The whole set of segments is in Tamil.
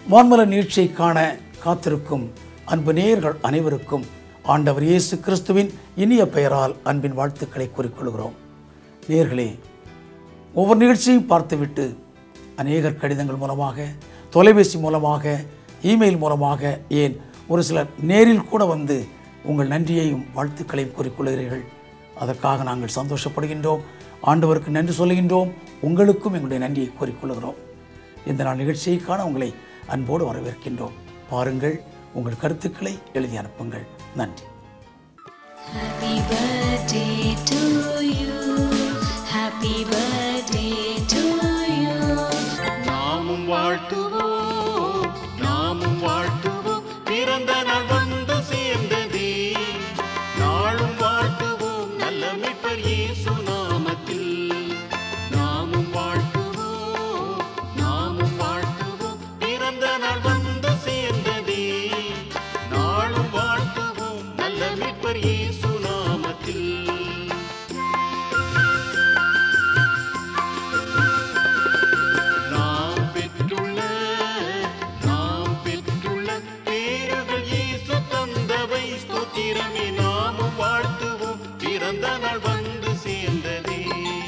வான்மல நிகழ்ச்சியை காண காத்திருக்கும் அன்பு நேயர்கள் அனைவருக்கும் ஆண்டவர் இயேசு கிறிஸ்துவின் இனிய பெயரால் அன்பின் வாழ்த்துக்களை கூறிக்கொள்கிறோம். நேயர்களே, ஒவ்வொரு நிகழ்ச்சியையும் பார்த்துவிட்டு அநேகர் கடிதங்கள் மூலமாக, தொலைபேசி மூலமாக, இமெயில் மூலமாக, ஏன் ஒரு சிலர் நேரில் கூட வந்து உங்கள் நன்றியையும் வாழ்த்துக்களையும் கூறிக்கொள்கிறீர்கள். அதற்காக நாங்கள் சந்தோஷப்படுகின்றோம். ஆண்டவருக்கு நன்றி சொல்லுகின்றோம். உங்களுக்கும் எங்களுடைய நன்றியை கூறிக்கொள்கிறோம். இந்த நாள் நிகழ்ச்சியை காண உங்களை அன்போடு வரவேற்கின்றோம். பாருங்கள், உங்கள் கருத்துக்களை எழுதி அனுப்புங்கள். நன்றி. Happy birthday to you. Happy birthday to you. நாமும் வாழ்த்துவோம், நாமும் வாழ்த்துவோம், பிறந்த நாள் வந்து சேர்ந்ததே. நாளும் வாழ்த்துவோம் நல்ல மீட்பர் இயேசு நாமத்தில். நாமும் வாழ்த்துவோம், நாமும் வாழ்த்துவோம், பிறந்த நாள் வந்து சேர்ந்ததே. நாளும் வாழ்த்துவோம் நல்ல மீட்பர் இயேசு நாமத்தில். நாம் பெற்றுள்ள பேறுகள் இயேசு தந்தவை ஸ்தோத்திரமே. நாமும் வாழ்த்துவோம் பிறந்த நாள் வந்து சேர்ந்ததே.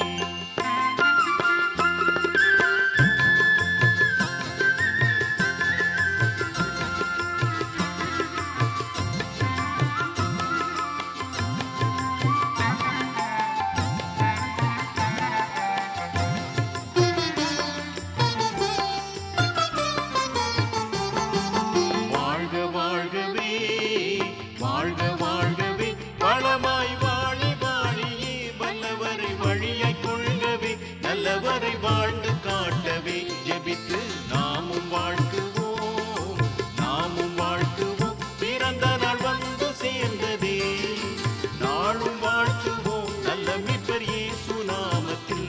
வாழ்க வாழ்கவே, வாழ்க வாழ்கவே, வளமாய் வாழி வாழியே, வல்லவரை வழியாய் கொள்கவே, நல்லவரை வாழ்ந்து காட்டவே, ஜெபித்து நாமும் வாழ்த்துவோம், நாமும் வாழ்த்துவோம், பிறந்த நாள் வந்து சேர்ந்ததே. நாளும் வாழ்த்துவோம் நல்ல மீட்பர் இயேசு நாமத்தில்.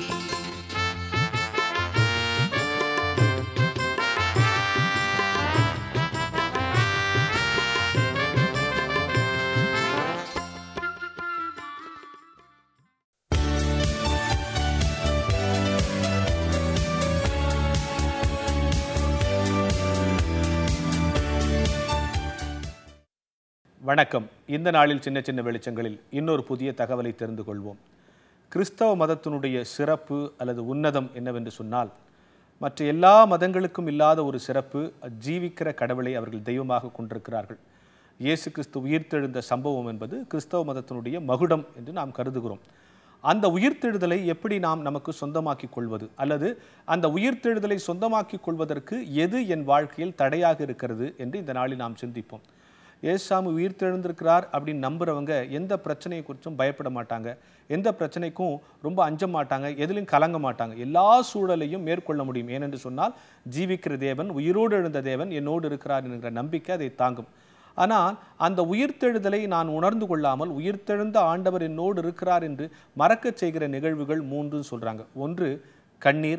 வணக்கம். இந்த நாளில் சின்ன சின்ன வெளிச்சங்களில் இன்னொரு புதிய தகவலை தெரிந்து கொள்வோம். கிறிஸ்தவ மதத்தினுடைய சிறப்பு அல்லது உன்னதம் என்னவென்று சொன்னால், மற்ற எல்லா மதங்களுக்கும் இல்லாத ஒரு சிறப்பு, ஜீவிக்கிற கடவுளை அவர்கள் தெய்வமாக கொண்டிருக்கிறார்கள். இயேசு கிறிஸ்து உயிர்த்தெழுந்த சம்பவம் என்பது கிறிஸ்தவ மதத்தினுடைய மகுடம் என்று நாம் கருதுகிறோம். அந்த உயிர்த்தெழுதலை எப்படி நாம் நமக்கு சொந்தமாக்கிக் கொள்வது, அல்லது அந்த உயிர்த்தெழுதலை சொந்தமாக்கிக் கொள்வதற்கு எது என் வாழ்க்கையில் தடையாக இருக்கிறது என்று இந்த நாளில் நாம் சிந்திப்போம். ஏசாமி உயிர்த்தெழுந்திருக்கிறார் அப்படின்னு நம்புறவங்க எந்த பிரச்சனையை குறித்தும் பயப்பட மாட்டாங்க, எந்த பிரச்சனைக்கும் ரொம்ப அஞ்ச மாட்டாங்க, எதிலையும் கலங்க மாட்டாங்க. எல்லா சூழலையும் மேற்கொள்ள முடியும். ஏனென்று சொன்னால், ஜீவிக்கிற தேவன், உயிரோடு எழுந்த தேவன் என்னோடு இருக்கிறார் என்கிற நம்பிக்கை அதை தாங்கும். ஆனால் அந்த உயிர்த்தெழுதலை நான் உணர்ந்து கொள்ளாமல், உயிர்த்தெழுந்த ஆண்டவர் என்னோடு இருக்கிறார் என்று மறக்கச் செய்கிற நிகழ்வுகள் 3 சொல்கிறாங்க. 1 கண்ணீர்,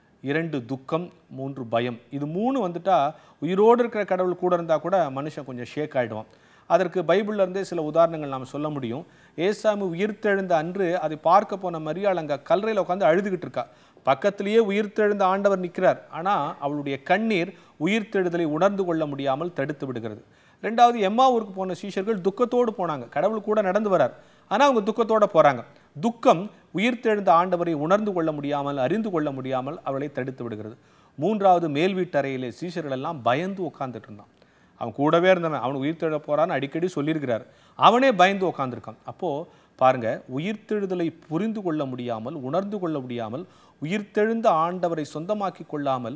2 துக்கம், 3 பயம். இது 3 வந்துட்டா உயிரோடு இருக்கிற கடவுள் கூட இருந்தால் கூட மனுஷன் கொஞ்சம் ஷேக் ஆகிடுவான். அதற்கு பைபிள்ல இருந்தே சில உதாரணங்கள் நாம் சொல்ல முடியும். ஏசாமி உயிர்த்தெழுந்த அன்று அதை பார்க்க போன மரியாள் அங்கே கல்லறையில் உட்காந்து அழுதுகிட்டு இருக்கா. பக்கத்திலேயே உயிர்த்தெழுந்த ஆண்டவர் நிற்கிறார். ஆனால் அவளுடைய கண்ணீர் உயிர்த்தெழுதலை உணர்ந்து கொள்ள முடியாமல் தடுத்து விடுகிறது. 2வது, எம்மா ஊருக்கு போன சீஷர்கள் துக்கத்தோடு போனாங்க. கடவுள் கூட நடந்து வரார், ஆனால் அவங்க துக்கத்தோடு போகிறாங்க. துக்கம் உயிர்த்தெழுந்த ஆண்டவரை உணர்ந்து கொள்ள முடியாமல், அறிந்து கொள்ள முடியாமல் அவளை தடுத்து விடுகிறது. 3வது, மேல் வீட்டறையிலே சீஷர்கள் எல்லாம் பயந்து உட்காந்துட்டு இருந்தான். அவன் கூடவே இருந்தவன், அவன் உயிர்த்தெழ போறான்னு அடிக்கடி சொல்லியிருக்கிறார். அவனே பயந்து உட்காந்துருக்கான். அப்போது பாருங்க, உயிர்த்தெழுதலை புரிந்து கொள்ள முடியாமல், உணர்ந்து கொள்ள முடியாமல், உயிர்த்தெழுந்த ஆண்டவரை சொந்தமாக்கி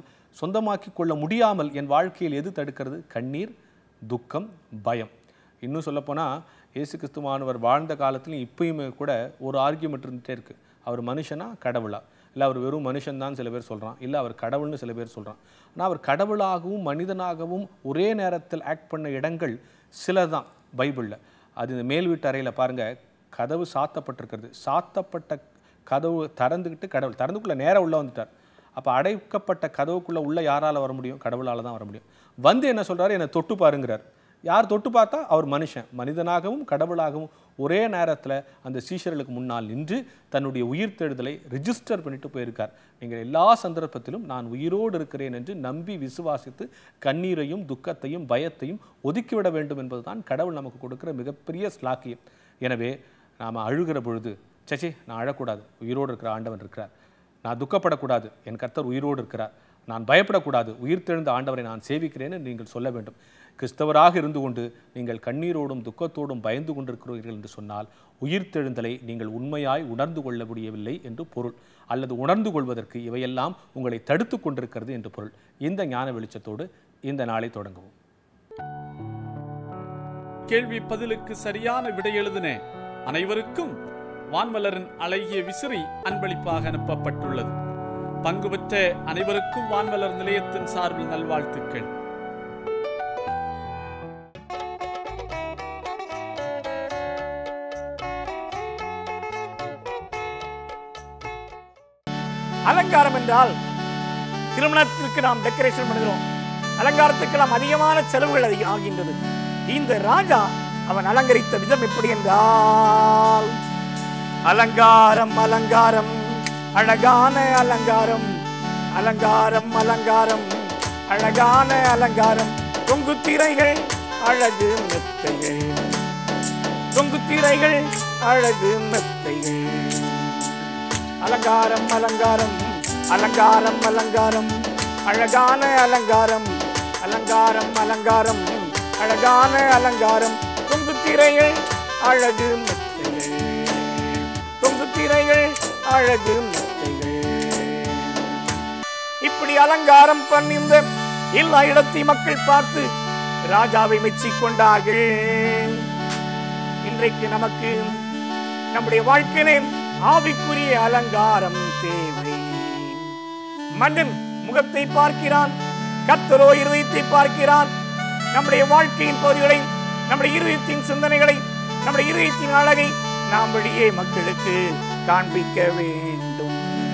கொள்ள முடியாமல் என் வாழ்க்கையில் எது தடுக்கிறது? கண்ணீர், துக்கம், பயம். இன்னும் சொல்லப்போனால், இயேசு கிறிஸ்துவானவர் வாழ்ந்த காலத்துலையும் இப்பயுமே கூட ஒரு ஆர்கியூமெண்ட் இருந்துகிட்டே இருக்குது. அவர் மனுஷனா கடவுளா? இல்லை அவர் வெறும் மனுஷன்தான் சில பேர் சொல்கிறான், இல்லை அவர் கடவுள்னு சில பேர் சொல்கிறான். ஆனால் அவர் கடவுளாகவும் மனிதனாகவும் ஒரே நேரத்தில் ஆக்ட் பண்ண இடங்கள் சில தான் பைபிளில். அது இந்த மேல் வீட்டு அறையில் பாருங்கள், கதவு சாத்தப்பட்டிருக்கிறது. சாத்தப்பட்ட கதவு திறந்துக்கிட்டு கடவுள் திறந்துக்குள்ளே நேராக உள்ளே வந்துட்டார். அப்போ அடைக்கப்பட்ட கதவுக்குள்ளே உள்ள யாரால் வர முடியும்? கடவுளால் தான் வர முடியும். வந்து என்ன சொல்கிறாரு? என்னை தொட்டு பாருங்கிறார். யார் தொட்டு பார்த்தா அவர் மனுஷன், மனிதனாகவும் கடவுளாகவும் ஒரே நேரத்தில் அந்த சீஷர்களுக்கு முன்னால் நின்று தன்னுடைய உயிர்த்தெழுதலை ரிஜிஸ்டர் பண்ணிட்டு போயிருக்கார். நீங்கள் எல்லா சந்தர்ப்பத்திலும் நான் உயிரோடு இருக்கிறேன் என்று நம்பி விசுவாசித்து கண்ணீரையும் துக்கத்தையும் பயத்தையும் ஒதுக்கிவிட வேண்டும் என்பதுதான் கடவுள் நமக்கு கொடுக்கிற மிகப்பெரிய ஸ்லாக்கியம். எனவே நாம் அழுகிற பொழுது சச்சி நான் அழக்கூடாது, உயிரோடு இருக்கிற ஆண்டவன் இருக்கிறார். நான் துக்கப்படக்கூடாது, என் கர்த்தர் உயிரோடு இருக்கிறார். நான் பயப்படக்கூடாது, உயிர்த்தெழுந்த ஆண்டவரை நான் சேவிக்கிறேன்னு நீங்கள் சொல்ல வேண்டும். கிறிஸ்தவராக இருந்து கொண்டு நீங்கள் கண்ணீரோடும் துக்கத்தோடும் பயந்து கொண்டிருக்கிறீர்கள் என்று சொன்னால் உயிர்த்தெழுந்தலை நீங்கள் உண்மையாய் உணர்ந்து கொள்ள முடியவில்லை என்று பொருள், அல்லது உணர்ந்து கொள்வதற்கு இவையெல்லாம் உங்களை தடுத்து கொண்டிருக்கிறது என்று பொருள். இந்த ஞான வெளிச்சத்தோடு இந்த நாளை தொடங்குவோம். கேள்வி பதிலுக்கு சரியான விடை எழுதின அனைவருக்கும் வான்மலரின் அழகிய விசிறி அன்பளிப்பாக அனுப்பப்பட்டுள்ளது. பங்கு பெற்ற அனைவருக்கும் வான்மலர் நிலையத்தின் சார்பில் நல்வாழ்த்துக்கள். அலங்காரம் என்றால் திருமணத்திற்கு நாம் டெக்கரேஷன் பண்ணுகிறோம். அலங்காரத்துக்கு நாம் அதிகமான செலவுகள் ஆகின்றது. இந்த ராஜா அவன் அலங்கரித்த விதம் எப்படி என்றால், அலங்காரம் அலங்காரம் அழகான அலங்காரம், அலங்காரம் அலங்காரம் அழகான அலங்காரம், தொங்கு திரைகள் அழகு மெத்தைகள், தொங்கு திரைகள் அழகு மெத்தைகள், அலங்காரம் அலங்காரம் அலங்காரம் அலங்காரம் அழகான அலங்காரம், அலங்காரம் அலங்காரம் அழகான அலங்காரம், தொங்கு திரைகள் அழகு மெத்தைகள், தொங்கு திரைகள் அழகு மெத்தைகள். இப்படி அலங்காரம் பண்ணிந்த எல்லா இடத்தையும் மக்கள் பார்த்து ராஜாவை மெச்சிக் கொண்டார்கள். இன்றைக்கு நமக்கு நம்முடைய வாழ்க்கையிலே ஆவிக்குரிய அலங்காரம் தேவை. மனிதன் முகத்தை பார்க்கிறான், கர்த்தரோ இருதயத்தை பார்க்கிறான். நம்முடைய வாழ்க்கையின் பகுதிகளை, நம்முடைய இருதயத்தின் சிந்தனைகளை, நம்முடைய இருதயத்தின் அழகை நாம் வெளியே மக்களுக்கு காண்பிக்க வேண்டும்.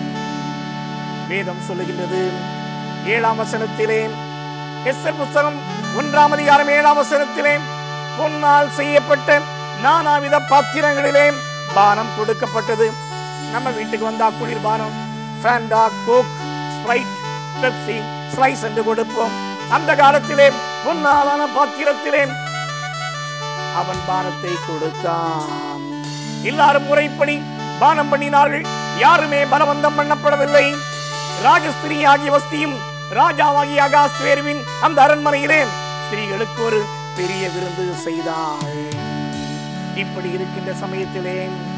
வேதம் சொல்லுகின்றது 7ஆம் வசனத்திலே, எஸ்தர் புத்தகம் 1ஆம் அதிகாரம் 7ஆம் வசனத்திலே, பொன்னால் செய்யப்பட்ட நானாவித பாத்திரங்களிலே பானம் கொடுக்கப்பட்டது. நம்ம வீட்டுக்கு வந்தா குளிர்பானம், Fanta, Coke, Sprite, Pepsi, Slice என்று கொடுப்போம். அந்த காலத்திலே பொன்னாலான பாத்திரத்திலே அவன் பானத்தை கொடுத்தான். எல்லாரும் முறைப்படி பானம் பண்ணினார்கள். யாருமே பலவந்தம் பண்ணப்படவில்லை. ராஜஸ்திரீ ஆகிய வஸ்தியும் ராஜாவாகிய அகாஸ்வேருவின் அந்த அரண்மனையிலே ஸ்திரீகளுக்கு ஒரு பெரிய விருந்து செய்தாள். இப்படி இருக்கின்ற சமயத்திலே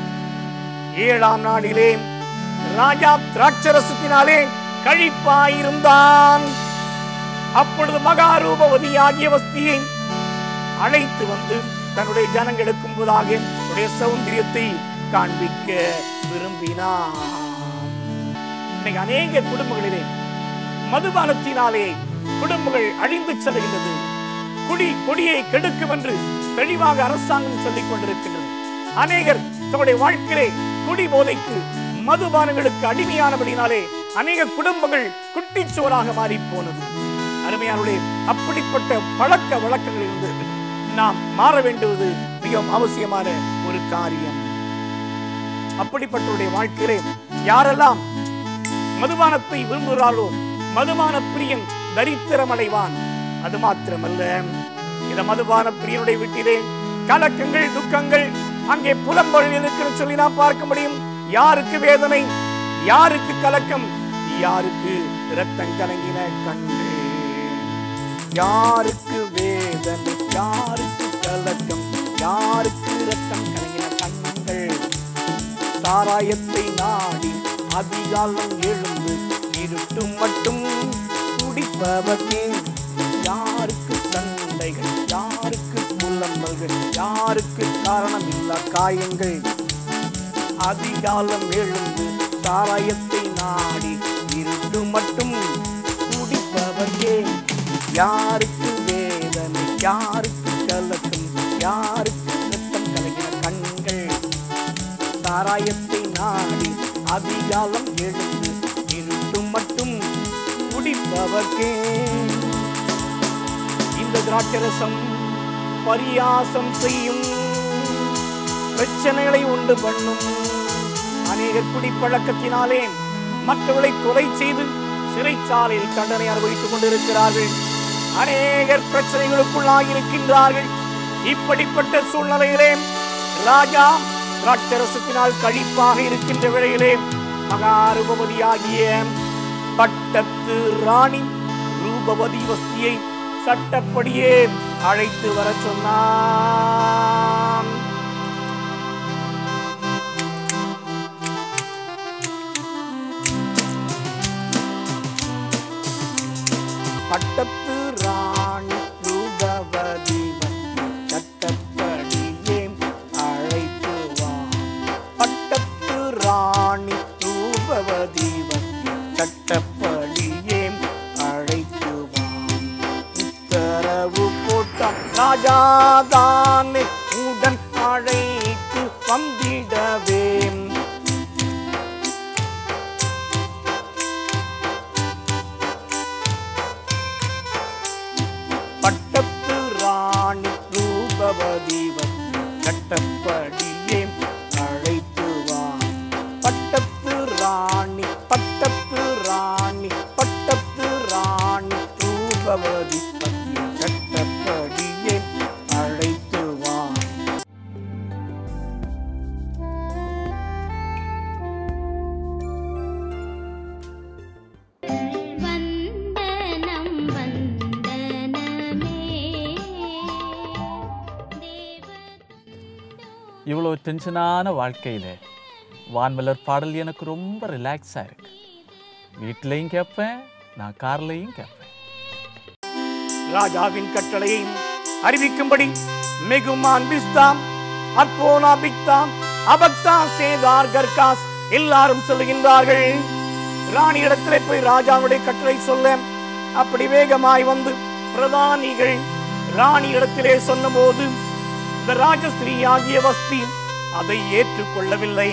7ஆம் நாளிலே ராஜா திராட்சரசத்தினாலே கழிப்பாயிருந்தான். அப்பொழுது மகாரூபவதி ஆகிய வஸ்தியை அழைத்து வந்து தன்னுடைய ஜனங்களுக்கு முன்பதாக தன்னுடைய சௌந்தரியத்தை காண்பிக்க விரும்பினார். இன்னைக்கு அநேக குடும்பங்களிலே மதுபானத்தினாலே குடும்பங்கள் அழிந்து செல்கின்றது. கொடியை கெடுக்கும் என்று தெளிவாக அரசாங்கம் சொல்லிக் கொண்டிருக்கின்றது. அநேகர் தன்னுடைய வாழ்க்கையிலே குடி போதைக்கு, மதுபானங்களுக்கு அடிமையானபடினாலே அநேக குடும்பங்கள் குட்டிச்சோராக மாறி போனது. அருமையானவர்களே, அப்படிப்பட்ட பழக்க வழக்கங்களில் இருந்து நாம் மாற வேண்டுவது மிகவும் அவசியமான ஒரு காரியம். அப்படிப்பட்டவருடைய வாழ்க்கையிலே யாரெல்லாம் மதுபானத்தை விரும்புகிறாரோ மதுபான பிரியன் தரித்திரம் அடைவான். அது மாத்திரமல்ல, இந்த மதுபான பிரியனுடைய வீட்டிலே கலக்கங்கள், துக்கங்கள், அங்கே புலம்பல் இருக்கிற சொல்லி நாம் பார்க்க முடியும். யாருக்கு வேதனை, யாருக்கு கலக்கம், யாருக்கு இரத்தம் கலங்கின கண்கள், யாருக்கு வேதனை, யாருக்கு கலக்கம், யாருக்கு இரத்தம் கலங்கின கண்கள், சாராயத்தை நாடி அதிகாலம் எழுந்து இருட்டு மட்டும் குடிப்பவர்க்கே, யாருக்கு சண்டைகள், யாருக்கு புலம்பல்கள், யாருக்கு காரணம் இல்லா காயங்கள், அதிகாலம் எழுந்து சாராயத்தை நாடி இருட்டு மட்டும் குடிப்பவர்க்கே, யாருக்கு வேதனை, யாருக்கு கலக்கம், யாருக்கு ரத்தம் கலங்கின கண்கள், சாராயத்தை நாடி அதிகாலம் எழுந்து இருட்டு மட்டும் குடிப்பவர்க்கே. இந்த திராட்சரசம் பரியாசம் செய்யும், பிரச்சனைகளை உண்டு பண்ணும். அநேகர் குடிப்பழக்கத்தினாலே மற்றவர்களை கொலை செய்து சிறைச்சாலையில் தண்டனை அனுபவித்துக் கொண்டிருக்கிறார்கள். அநேகர் பிரச்சனைகளுக்குள்ளாகி இருக்கின்றார்கள். இப்படிப்பட்ட சூழ்நிலையிலே ராஜா திராட்சரசத்தினால் கழிப்பாக இருக்கின்ற வேளையிலே மகா ரூபவதியாகிய பட்டத்து ராணி ரூபவதி வஸ்தியை சட்டப்படியே அழைத்து வர சொன்னான். பட்டத்து ராணி ரூபவதி சட்டப்படியே அழைத்து வா. பட்டத்து ராணி ரூபவதி சட்டப்படியே அழைத்து வா. உத்தரவு போட்டான் ராஜாதானே உடன் அழைத்து வந்திடவே. பட்டத்து ராணி ரூபவதி சட்டப்படியே அழைத்து வா. பட்டத்து ராணி பட்டத்து ராணி பட்டத்து ராணி ரூபவதி சட்டப்படியே அழைத்து வா. வந்தனம் வந்தனமே இவ்வளோ டென்ஷனான வாழ்க்கையில் வான்மலர் பாடல் எனக்கு ரொம்ப ரிலாக்ஸாக இருக்கு. வீட்டிலையும் கேட்பேன், நான் கார்லையும் கேட்பேன். ராஜாவின் கட்டளையை அறிவிக்கும்படி மெகுமான் பிஸ்தாம் அற்போனா பிக்தாம் அபக்தா சேதார் கர்காஸ் எல்லாரும் சொல்லுகின்றார்கள். ராணி இடத்திலே போய் ராஜாவுடைய கட்டளை சொல்ல அப்படி வேகமாய் வந்து பிரதானிகள் ராணி இடத்திலே சொன்னபோது இந்த ராஜஸ்திரீ ஆகிய வஸ்தி அதை ஏற்றுக்கொள்ளவில்லை.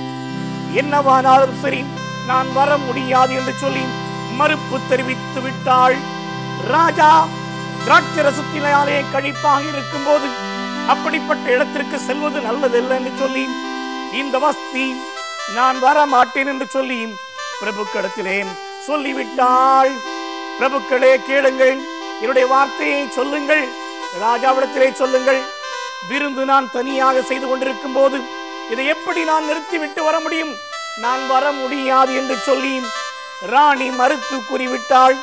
என்னவானாலும் சரி நான் வர முடியாது என்று சொல்லி மறுப்பு தெரிவித்து விட்டாள். ராஜா திராட்சரசத்தினாலே கழிப்பாக இருக்கும் போது அப்படிப்பட்ட இடத்திற்கு செல்வது நல்லதல்ல என்று சொல்லி இந்த வஸ்தி நான் வர மாட்டேன் என்று சொல்லி பிரபுக்களிடத்திலே சொல்லிவிட்டாள். பிரபுக்களே கேளுங்கள், என்னுடைய வார்த்தையை சொல்லுங்கள், ராஜாவிடத்திலே சொல்லுங்கள். விருந்து நான் தனியாக செய்து கொண்டிருக்கும் போது இதை எப்படி நான் நிறுத்திவிட்டு வர முடியும்? நான் வர முடியாது என்று சொல்லி ராணி மறுத்து கூறிவிட்டாள்.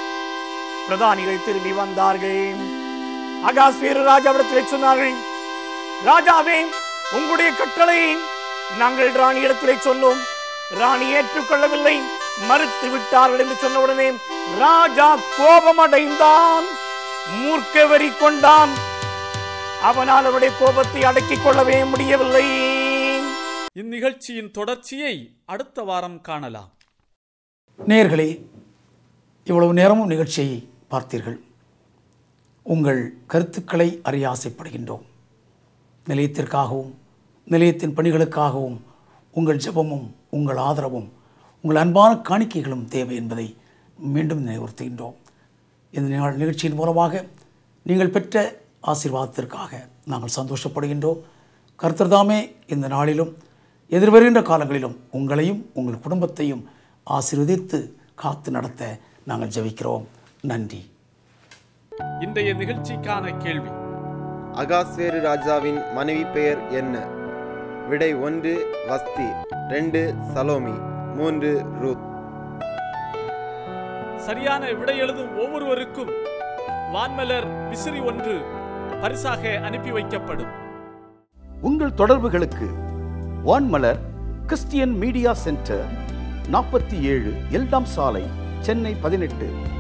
பிரதானிகள் திரும்பி வந்தார்கள். அகாஸ்வேரு ராஜாவிடத்திலே சொன்னார்கள், ராஜாவே, உங்களுடைய கட்டளையை நாங்கள் ராணி இடத்திலே சொன்னோம், ராணி ஏற்றுக்கொள்ளவில்லை, மறுத்து விட்டார்கள் என்று சொன்னவுடனே ராஜா கோபமடைந்தான், மூர்க்க வெறி கொண்டான். அவனால் அவருடைய கோபத்தை அடக்கிக் கொள்ளவே முடியவில்லை. இந்நிகழ்ச்சியின் தொடர்ச்சியை அடுத்த வாரம் காணலாம். நேயர்களே, இவ்வளவு நேரமும் நிகழ்ச்சியை பார்த்தீர்கள். உங்கள் கருத்துக்களை அறிய ஆசைப்படுகின்றோம். நிலையத்திற்காகவும் நிலையத்தின் பணிகளுக்காகவும் உங்கள் ஜெபமும் உங்கள் ஆதரவும் உங்கள் அன்பான காணிக்கைகளும் தேவை என்பதை மீண்டும் நினைவுறுத்துகின்றோம். இந்த நிகழ்ச்சியின் மூலமாக நீங்கள் பெற்ற ஆசீர்வாதத்திற்காக நாங்கள் சந்தோஷப்படுகின்றோம். கர்த்தர்தாமே இந்த நாளிலும் எதிர்வருகின்ற காலங்களிலும் உங்களையும் உங்கள் குடும்பத்தையும் ஆசீர்வதித்து காத்து நடத்த நாங்கள் ஜெபிக்கிறோம். நன்றி. இன்றைய நிகழ்ச்சிக்கான கேள்வி: அகாஸ்வேரு ராஜாவின் மனைவி பெயர் என்ன? விடை 1 வஸ்தி, 2 சலோமி, 3 ரூத். சரியான விடை எழுதும் ஒவ்வொருவருக்கும் வான்மலர் விசிறி 1 பரிசாக அனுப்பி வைக்கப்படும். உங்கள் தொடர்புகளுக்கு Vanmalar Christian Media Centre, 47 Eldams சாலை, சென்னை 18,